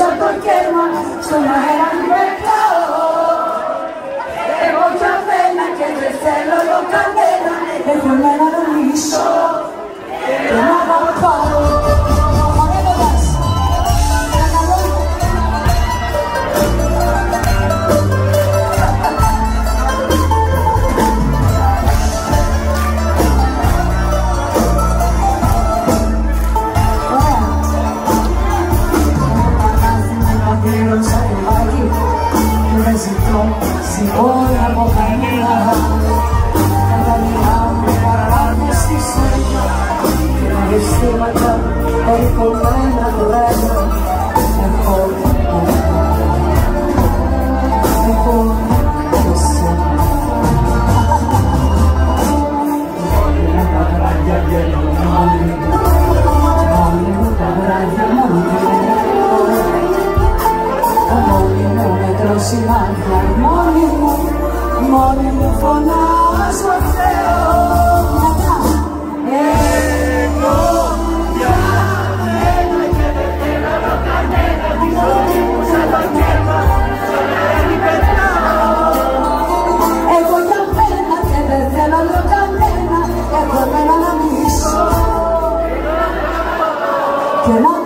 σαν το κέρμα στον αέρα του πετάω. Εγώ για μένα και δεν θέλω εγώ κανένα, έχω εμένα να μισώ και να αγαπάω. Συγχώρια από καμία, τα μοιρά μου παράγουν στη σένα και τα αισθήματα περικομμένα το ένα. Εγώ και σένα. Τα βράδια βγαίνουν μόνοι μου, τα βράδια μόνοι σημάδια, μόνοι μου φωνάζω Θεό. Εγώ για μένα και δεν θέλω άλλο κανένα, τη ζωή μου σαν το κέρμα στον αέρα την πετάω. Εγώ για μένα και δεν θέλω άλλο κανένα, έχω εμένα να μισώ και να